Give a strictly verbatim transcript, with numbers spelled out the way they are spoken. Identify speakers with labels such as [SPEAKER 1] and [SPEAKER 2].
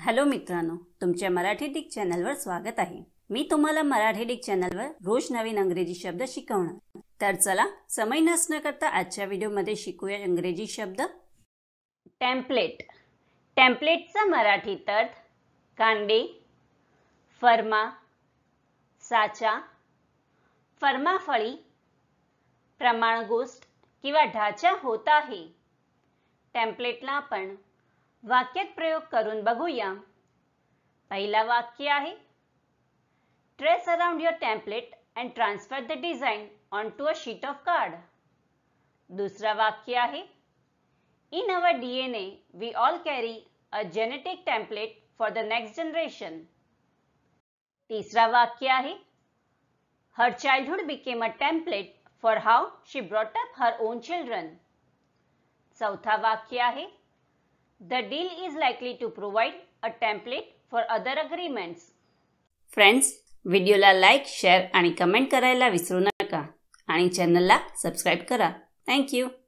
[SPEAKER 1] Hello मित्रांनो, तुमच्या Marathi Dick चॅनलवर स्वागत आहे। मी तुम्हाला मराठी डिक चॅनलवर रोज नवीन इंग्रजी शब्द शिकवणार। तर चला समय नष्ट न करता आजच्या व्हिडिओमध्ये शिकूया इंग्रजी शब्द। टेम्पलेट। टेम्पलेटचा मराठी अर्थ कांडे, फर्मा, साचा, फर्माफळी, प्रमाणगोष्ठ किंवा ढाचा होत आहे। टेम्पलेटला आपण वाक्यात प्रयोग करून बघूया। पहिला वाक्य आहे, trace around your template and transfer the design onto a sheet of card. दुसरा वाक्य आहे, in our DNA we all carry a genetic template for the next generation. तिसरा वाक्य आहे, her childhood became a template for how she brought up her own children. चौथा वाक्य आहे, The deal is likely to provide a template for other agreements. Friends, व्हिडिओला like, share आणि comment करायला विसरू नका आणि चॅनलला सबस्क्राइब करा। Thank you.